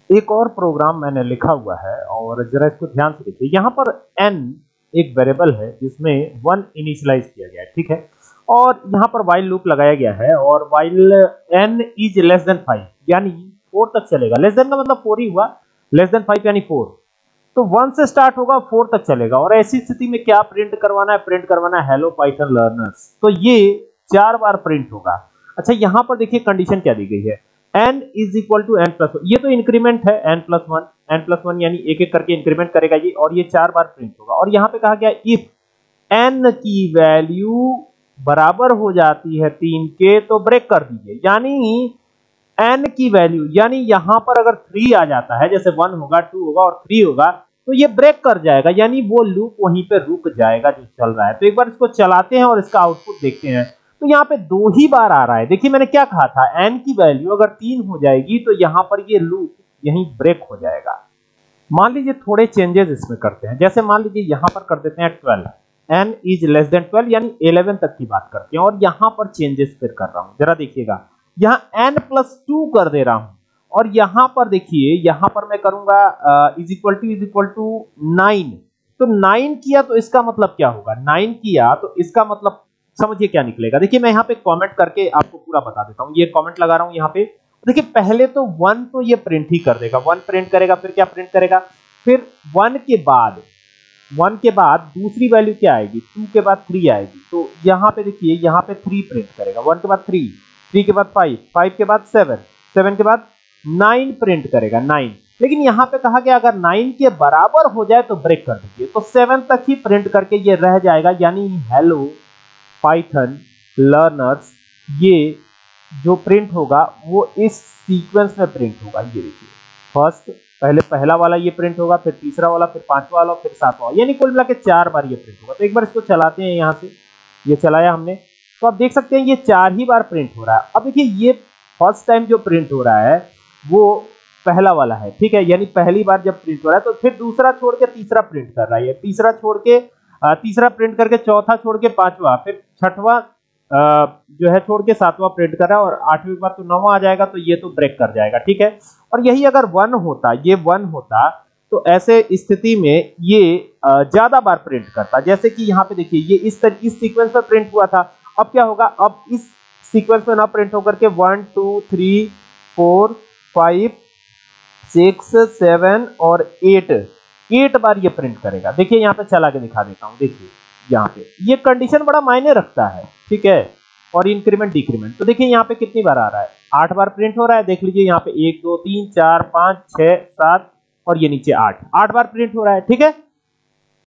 एक और प्रोग्राम मैंने लिखा हुआ है और जरा इसको ध्यान से देखिए। यहाँ पर n एक वेरिएबल है जिसमें 1 इनिशियलाइज किया गया है, ठीक है। और यहाँ पर while लूप लगाया गया है और while n is less than 5 यानी 4 तक चलेगा। लेस देन का मतलब 4 ही हुआ, लेस देन 5 यानी 4, तो 1 से स्टार्ट होगा 4 तक चलेगा। और ऐसी स्थिति में क्या प्रिंट करवाना है? प्रिंट करवाना है हेलो पाइथन लर्नर्स। तो ये 4 बार प्रिंट होगा। अच्छा, यहाँ पर देखिए कंडीशन क्या दी गई है, n is equal to n plus 1। ये तो इंक्रीमेंट है n प्लस 1 यानी एक एक करके इंक्रीमेंट करेगा ये, और ये 4 बार प्रिंट होगा। और यहाँ पे कहा गया इफ n की वैल्यू बराबर हो जाती है 3 के तो ब्रेक कर दीजिए। यानी n की वैल्यू, यानी यहां पर अगर 3 आ जाता है, जैसे 1 होगा 2 होगा और 3 होगा, तो ये ब्रेक कर जाएगा, यानी वो लूप वहीं पे रुक जाएगा जो चल रहा है। तो एक बार इसको चलाते हैं और इसका आउटपुट देखते हैं। तो यहाँ पे 2 ही बार आ रहा है। देखिए मैंने क्या कहा था, n की वैल्यू अगर 3 हो जाएगी तो यहाँ पर ये लूप यहीं ब्रेक हो जाएगा। मान लीजिए थोड़े चेंजेस इसमें करते हैं। जैसे मान लीजिए यहाँ पर कर देते हैं 12, n इज लेस देन 12 यानी 11 तक की बात करते हैं। और यहाँ पर चेंजेस फिर कर रहा हूं, जरा देखिएगा। यहाँ n प्लस 2 कर दे रहा हूं और यहाँ पर देखिए, यहाँ पर मैं करूंगा इज इक्वल टू 9। तो 9 किया तो इसका मतलब क्या होगा, 9 किया तो इसका मतलब समझिए क्या निकलेगा। देखिए मैं यहाँ पे कमेंट करके आपको पूरा बता देता हूँ। ये कमेंट लगा रहा हूँ यहाँ पे। देखिए पहले तो 1 तो ये प्रिंट ही कर देगा, 1 प्रिंट करेगा, फिर क्या प्रिंट करेगा, फिर 1 के बाद दूसरी वैल्यू क्या आएगी, 2 के बाद 3 आएगी। तो यहाँ पे देखिए, यहाँ पे 3 प्रिंट करेगा, 1 के बाद 3, 3 के बाद 5, 5 के बाद 7, 7 के बाद 9 प्रिंट करेगा, 9। लेकिन यहाँ पे कहा गया अगर 9 के बराबर हो जाए तो ब्रेक कर दीजिए। तो 7 तक ही प्रिंट करके ये रह जाएगा, यानी हेलो पाइथन लर्नर्स, ये जो प्रिंट होगा वो इस सीक्वेंस में प्रिंट होगा। ये देखिए फर्स्ट, पहले पहला वाला ये प्रिंट होगा, फिर तीसरा वाला, फिर पांचवा वाला, फिर सातवां, यानी कुल मिला के 4 बार ये प्रिंट होगा। तो एक बार इसको चलाते हैं, यहाँ से ये चलाया हमने, तो आप देख सकते हैं ये 4 ही बार प्रिंट हो रहा है। अब देखिए ये फर्स्ट टाइम जो प्रिंट हो रहा है वो पहला वाला है, ठीक है, यानी पहली बार जब प्रिंट हो रहा है तो फिर दूसरा छोड़ के तीसरा प्रिंट कर रहा है, तीसरा छोड़ के तीसरा प्रिंट करके चौथा छोड़ के पांचवा, फिर छठवां जो है छोड़ के सातवां प्रिंट कर रहा है, और 8वीं के बाद तो 9वां आ जाएगा, तो ये तो ब्रेक कर जाएगा, ठीक है। और यही अगर 1 होता, ये 1 होता तो ऐसे स्थिति में ये ज्यादा बार प्रिंट करता। जैसे कि यहाँ पे देखिए ये इस सीक्वेंस में प्रिंट हुआ था। अब क्या होगा, अब इस सीक्वेंस में ना प्रिंट होकर के 1 2 3 4 5 6 7 और 8 बार ये प्रिंट करेगा। देखिए यहाँ पे चला के दिखा देता हूँ। देखिए यहाँ पे ये कंडीशन बड़ा मायने रखता है, ठीक है, और इंक्रीमेंट डिक्रीमेंट। तो देखिए यहाँ पे कितनी बार आ रहा है, 8 बार प्रिंट हो रहा है। देख लीजिए यहाँ पे 1 2 3 4 5 6 7 और ये नीचे 8 बार प्रिंट हो रहा है, ठीक है।